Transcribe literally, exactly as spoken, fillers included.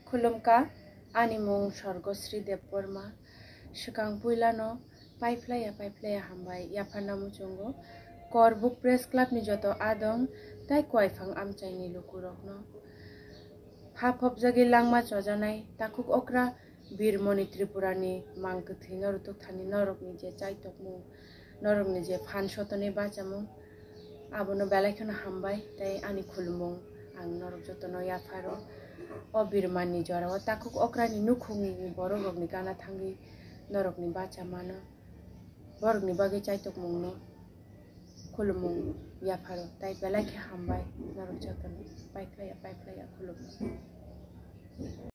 खुलुमका आनी मुं स्वर्गश्री देव बर्मा सिगां पुइलानो पाइफ्लाया पाइफ्लाया हामबाय याफारना मुचुंगो करबुक प्रेस क्लब नि जतो आदं ताई क्वाइफां आमचाइनि लुकुरकनो फाफब जगे लांमा चजानाय ताकुक अक्रा बिरमनि त्रिपुरानि मांगथि नरुतुक थानि नरकनि जे चाइतकमु नरकनि जे फानसतने बाचामु आबोनो बेलायखनो हामबाय ताई आनी खुलुमुं आं नरक जतनो याफारो ओ बिरमानि जरावा ताकुक अक्रानि नुखुंनि बरगनि गाना थांगि नरकनि बाचा मानो बरगनि बागै चाइतकमुंनो खुलुमुं याफारो ताई बेलायखे हामबाय नरक जतनो पाइफ्लाया पाइफ्लाया खुलुमुं।